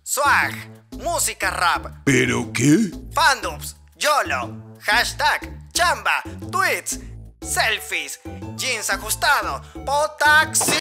swag, música rap, ¿Pero qué? fandoms, YOLO, hashtag, chamba, tweets, selfies, jeans ajustado, potaxi.